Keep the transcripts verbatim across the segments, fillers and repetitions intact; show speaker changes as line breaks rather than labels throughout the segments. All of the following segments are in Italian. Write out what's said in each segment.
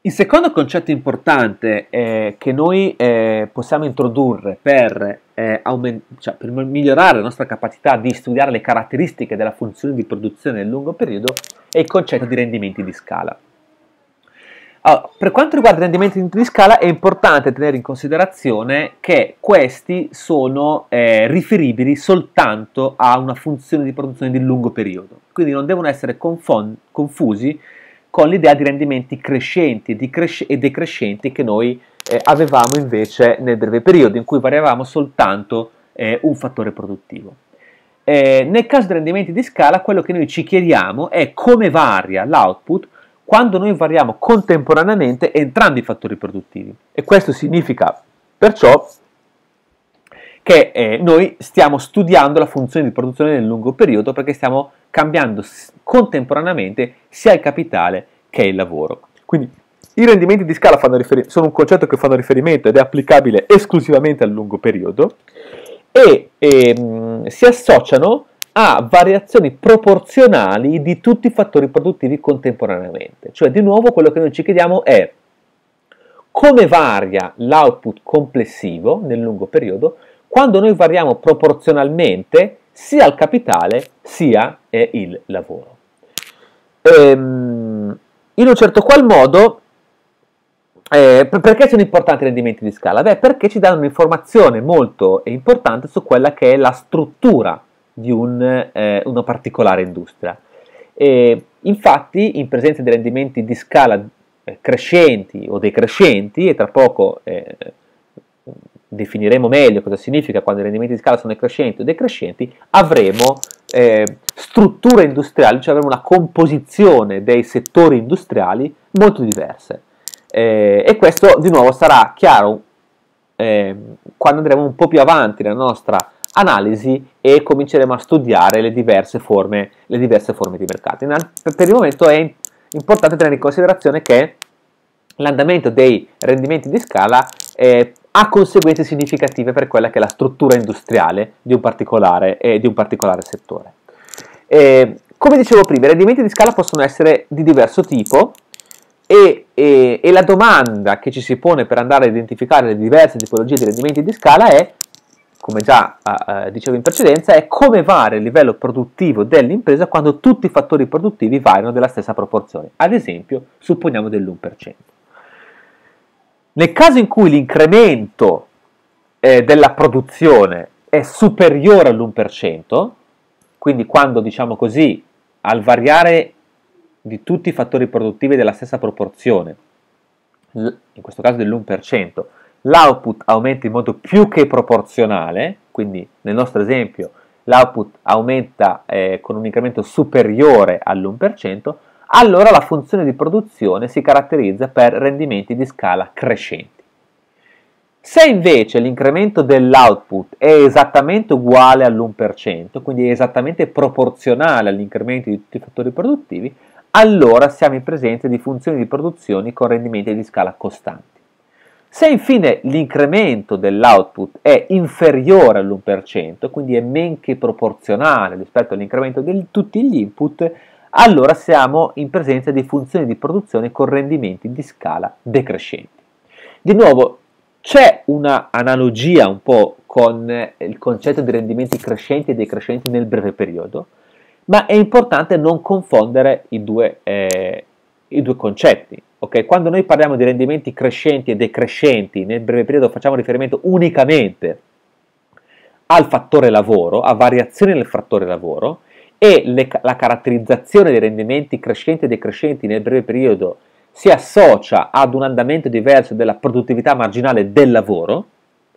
Il secondo concetto importante eh, che noi eh, possiamo introdurre per, eh, cioè, per migliorare la nostra capacità di studiare le caratteristiche della funzione di produzione nel lungo periodo è il concetto di rendimenti di scala. Allora, per quanto riguarda i rendimenti di scala è importante tenere in considerazione che questi sono eh, riferibili soltanto a una funzione di produzione di lungo periodo, quindi non devono essere confusi con l'idea di rendimenti crescenti e, di cres- e decrescenti che noi eh, avevamo invece nel breve periodo, in cui variavamo soltanto eh, un fattore produttivo. Eh, nel caso dei rendimenti di scala, quello che noi ci chiediamo è come varia l'output quando noi variamo contemporaneamente entrambi i fattori produttivi. E questo significa perciò che eh, noi stiamo studiando la funzione di produzione nel lungo periodo perché stiamo cambiando contemporaneamente sia il capitale che il lavoro. Quindi i rendimenti di scala fanno rifer- sono un concetto che fanno riferimento ed è applicabile esclusivamente al lungo periodo e ehm, si associano a variazioni proporzionali di tutti i fattori produttivi contemporaneamente. Cioè, di nuovo, quello che noi ci chiediamo è come varia l'output complessivo nel lungo periodo quando noi variamo proporzionalmente sia il capitale sia eh, il lavoro. Ehm, in un certo qual modo, eh, perché sono importanti i rendimenti di scala? Beh, perché ci danno un'informazione molto importante su quella che è la struttura di un, eh, una particolare industria. E, infatti, in presenza di rendimenti di scala eh, crescenti o decrescenti, e tra poco eh, definiremo meglio cosa significa quando i rendimenti di scala sono crescenti o decrescenti, avremo eh, strutture industriali, cioè avremo una composizione dei settori industriali molto diverse. Eh, e questo di nuovo sarà chiaro eh, quando andremo un po' più avanti nella nostra analisi e cominceremo a studiare le diverse forme, le diverse forme di mercato. Per il momento è importante tenere in considerazione che l'andamento dei rendimenti di scala eh, ha conseguenze significative per quella che è la struttura industriale di un particolare, eh, di un particolare settore. Eh, come dicevo prima, i rendimenti di scala possono essere di diverso tipo e, e, e la domanda che ci si pone per andare a identificare le diverse tipologie di rendimenti di scala è, come già eh, dicevo in precedenza, è come varia il livello produttivo dell'impresa quando tutti i fattori produttivi variano della stessa proporzione. Ad esempio, supponiamo dell'uno per cento. Nel caso in cui l'incremento eh, della produzione è superiore all'uno per cento, quindi quando, diciamo così, al variare di tutti i fattori produttivi della stessa proporzione, in questo caso dell'uno per cento, l'output aumenta in modo più che proporzionale, quindi nel nostro esempio l'output aumenta eh, con un incremento superiore all'uno per cento, allora la funzione di produzione si caratterizza per rendimenti di scala crescenti. Se invece l'incremento dell'output è esattamente uguale all'uno per cento, quindi è esattamente proporzionale all'incremento di tutti i fattori produttivi, allora siamo in presenza di funzioni di produzione con rendimenti di scala costanti. Se infine l'incremento dell'output è inferiore all'uno per cento, quindi è men che proporzionale rispetto all'incremento di tutti gli input, allora siamo in presenza di funzioni di produzione con rendimenti di scala decrescenti. Di nuovo, c'è una analogia un po' con il concetto di rendimenti crescenti e decrescenti nel breve periodo, ma è importante non confondere i due, eh, i due concetti. Okay? Quando noi parliamo di rendimenti crescenti e decrescenti, nel breve periodo facciamo riferimento unicamente al fattore lavoro, a variazioni nel fattore lavoro, e le, la caratterizzazione dei rendimenti crescenti e decrescenti nel breve periodo si associa ad un andamento diverso della produttività marginale del lavoro.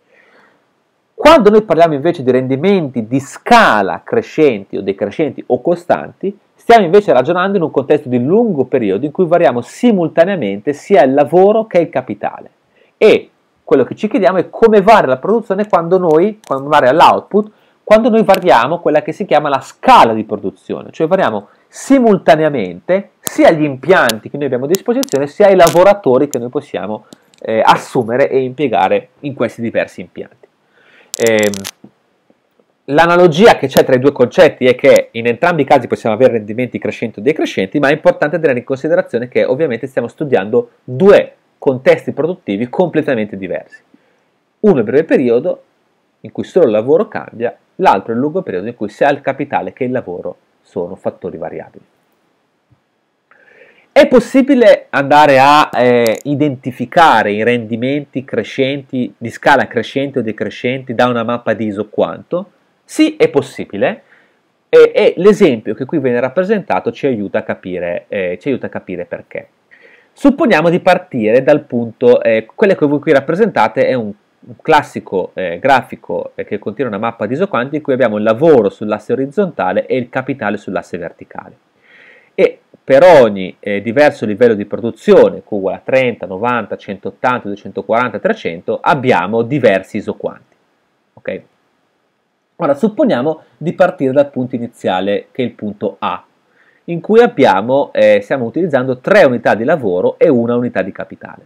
Quando noi parliamo invece di rendimenti di scala crescenti o decrescenti o costanti, stiamo invece ragionando in un contesto di lungo periodo in cui variamo simultaneamente sia il lavoro che il capitale. E quello che ci chiediamo è come varia la produzione quando noi, quando varia l'output, quando noi variamo quella che si chiama la scala di produzione, cioè variamo simultaneamente sia gli impianti che noi abbiamo a disposizione sia i lavoratori che noi possiamo eh, assumere e impiegare in questi diversi impianti. Eh, l'analogia che c'è tra i due concetti è che in entrambi i casi possiamo avere rendimenti crescenti o decrescenti, ma è importante tenere in considerazione che ovviamente stiamo studiando due contesti produttivi completamente diversi. Uno è il breve periodo, in cui solo il lavoro cambia, l'altro è il lungo periodo in cui sia il capitale che il lavoro sono fattori variabili. È possibile andare a eh, identificare i rendimenti crescenti, di scala crescente o decrescenti, da una mappa di isoquanto? Sì, è possibile, e, e l'esempio che qui viene rappresentato ci aiuta a capire, eh, ci aiuta a capire perché. Supponiamo di partire dal punto, eh, quelle che voi qui rappresentate è un, un classico eh, grafico eh, che contiene una mappa di isoquanti in cui abbiamo il lavoro sull'asse orizzontale e il capitale sull'asse verticale. E per ogni eh, diverso livello di produzione, Q uguale a trenta, novanta, centottanta, duecentoquaranta, trecento, abbiamo diversi isoquanti. Okay? Ora, supponiamo di partire dal punto iniziale, che è il punto A, in cui abbiamo, eh, stiamo utilizzando tre unità di lavoro e una unità di capitale.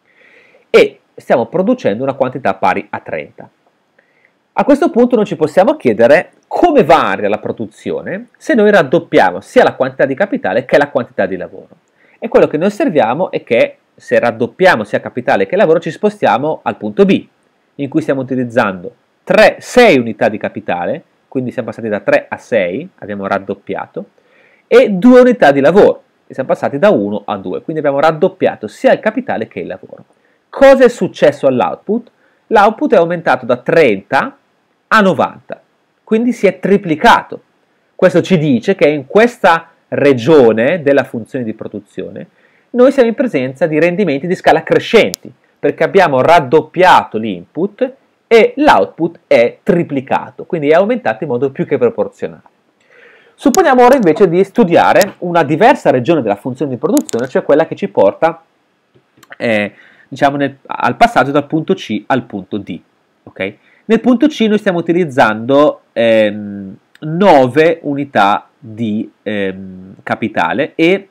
E stiamo producendo una quantità pari a trenta. A questo punto noi ci possiamo chiedere come varia la produzione se noi raddoppiamo sia la quantità di capitale che la quantità di lavoro. E quello che noi osserviamo è che se raddoppiamo sia capitale che lavoro ci spostiamo al punto B, in cui stiamo utilizzando sei unità di capitale, quindi siamo passati da tre a sei, abbiamo raddoppiato, e due unità di lavoro, e siamo passati da uno a due, quindi abbiamo raddoppiato sia il capitale che il lavoro. Cosa è successo all'output? L'output è aumentato da trenta a novanta, quindi si è triplicato. Questo ci dice che in questa regione della funzione di produzione noi siamo in presenza di rendimenti di scala crescenti, perché abbiamo raddoppiato l'input e l'output è triplicato, quindi è aumentato in modo più che proporzionale. Supponiamo ora invece di studiare una diversa regione della funzione di produzione, cioè quella che ci porta eh, diciamo nel, al passaggio dal punto C al punto D. Okay? Nel punto C noi stiamo utilizzando ehm, nove unità di ehm, capitale e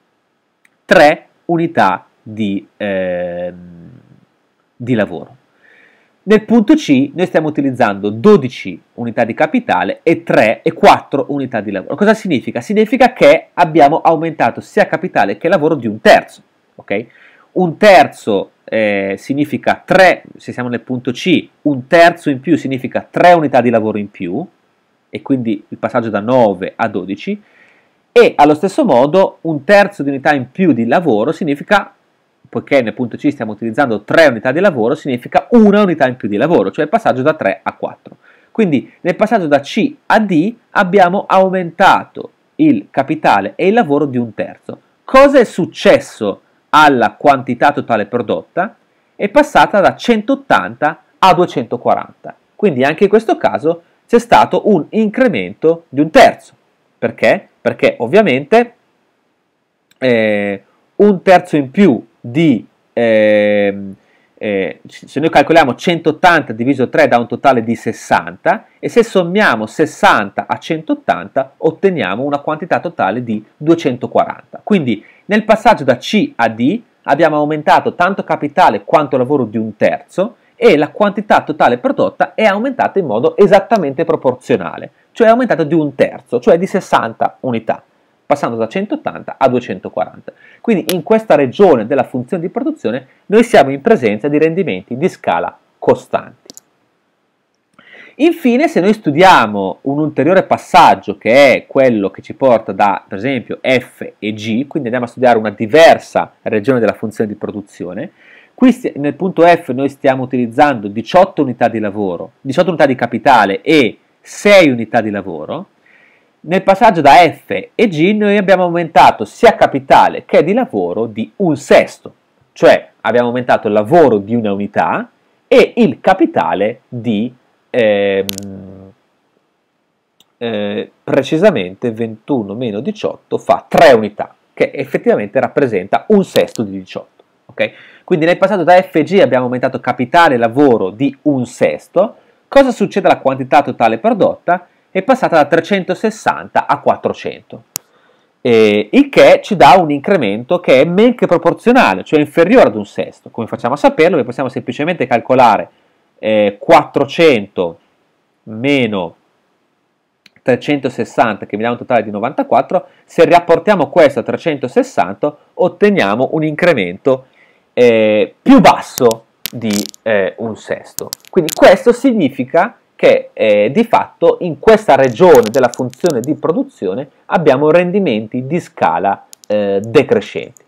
tre unità di, ehm, di lavoro. Nel punto C noi stiamo utilizzando dodici unità di capitale e tre e quattro unità di lavoro. Cosa significa? Significa che abbiamo aumentato sia capitale che lavoro di un terzo. Okay? Un terzo eh, significa tre, se siamo nel punto C, un terzo in più significa tre unità di lavoro in più, e quindi il passaggio da nove a dodici, e allo stesso modo un terzo di unità in più di lavoro significa, poiché nel punto C stiamo utilizzando tre unità di lavoro, significa una unità in più di lavoro, cioè il passaggio da tre a quattro. Quindi nel passaggio da C a D abbiamo aumentato il capitale e il lavoro di un terzo. Cosa è successo alla quantità totale prodotta? È passata da centottanta a duecentoquaranta. Quindi anche in questo caso c'è stato un incremento di un terzo. Perché? Perché ovviamente eh, un terzo in più di, eh, eh, se noi calcoliamo centottanta diviso tre da un totale di sessanta, e se sommiamo sessanta a centottanta otteniamo una quantità totale di duecentoquaranta. Quindi nel passaggio da C a D abbiamo aumentato tanto capitale quanto lavoro di un terzo, e la quantità totale prodotta è aumentata in modo esattamente proporzionale, cioè è aumentata di un terzo, cioè di sessanta unità, passando da centottanta a duecentoquaranta. Quindi in questa regione della funzione di produzione noi siamo in presenza di rendimenti di scala costanti. Infine, se noi studiamo un ulteriore passaggio, che è quello che ci porta da, per esempio, F e G, quindi andiamo a studiare una diversa regione della funzione di produzione, qui nel punto F noi stiamo utilizzando diciotto unità di lavoro, diciotto unità di capitale e sei unità di lavoro. Nel passaggio da F e G noi abbiamo aumentato sia capitale che di lavoro di un sesto, cioè abbiamo aumentato il lavoro di una unità e il capitale di ehm, eh, precisamente ventuno meno diciotto fa tre unità, che effettivamente rappresenta un sesto di diciotto. Okay? Quindi nel passaggio da F e G abbiamo aumentato capitale e lavoro di un sesto. Cosa succede alla quantità totale prodotta? È passata da trecentosessanta a quattrocento, eh, il che ci dà un incremento che è men che proporzionale, cioè inferiore ad un sesto. Come facciamo a saperlo? Noi possiamo semplicemente calcolare eh, quattrocento meno trecentosessanta che mi dà un totale di novantaquattro, se rapportiamo questo a trecentosessanta otteniamo un incremento eh, più basso di eh, un sesto. Quindi questo significa che eh, di fatto in questa regione della funzione di produzione abbiamo rendimenti di scala eh, decrescenti.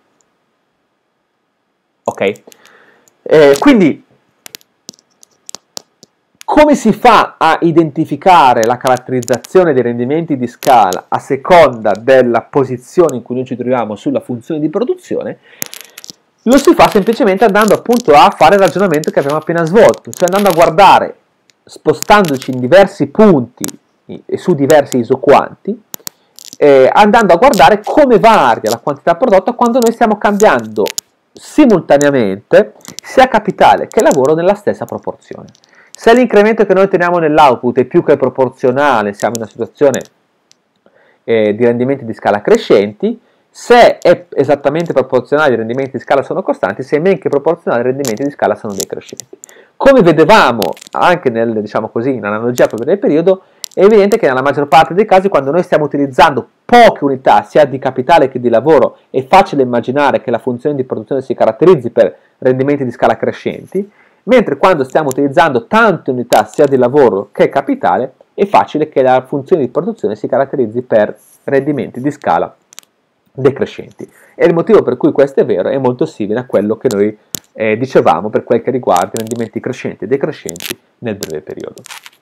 Ok? Eh, quindi come si fa a identificare la caratterizzazione dei rendimenti di scala a seconda della posizione in cui noi ci troviamo sulla funzione di produzione? Lo si fa semplicemente andando appunto a fare il ragionamento che abbiamo appena svolto, cioè andando a guardare, spostandoci in diversi punti e su diversi isoquanti, eh, andando a guardare come varia la quantità prodotta quando noi stiamo cambiando simultaneamente sia capitale che lavoro nella stessa proporzione. Se l'incremento che noi otteniamo nell'output è più che proporzionale, siamo in una situazione eh, di rendimenti di scala crescenti. Se è esattamente proporzionale, i rendimenti di scala sono costanti; se è men che proporzionale, i rendimenti di scala sono decrescenti. Come vedevamo anche nel, diciamo così, in analogia proprio del periodo, è evidente che nella maggior parte dei casi, quando noi stiamo utilizzando poche unità, sia di capitale che di lavoro, è facile immaginare che la funzione di produzione si caratterizzi per rendimenti di scala crescenti, mentre quando stiamo utilizzando tante unità, sia di lavoro che capitale, è facile che la funzione di produzione si caratterizzi per rendimenti di scala decrescenti. E il motivo per cui questo è vero è molto simile a quello che noi eh, dicevamo per quel che riguarda i rendimenti crescenti e decrescenti nel breve periodo.